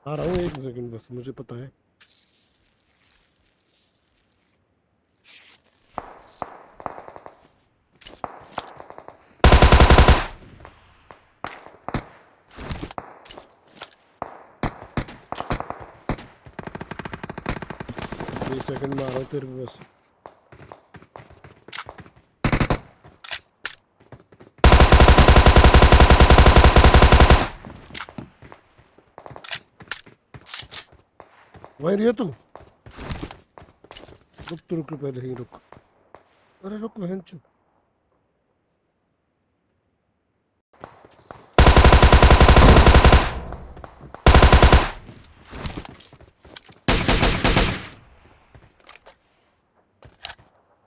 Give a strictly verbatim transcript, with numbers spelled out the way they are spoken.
आ रहा हूँ, एक सेकंड बस, मुझे पता है। एक सेकंड में आ रहा हूँ तेरे पे बस। वहीं रही है तू? रुक तू रुक, पहले ही रुक। अरे रुक बहन चो।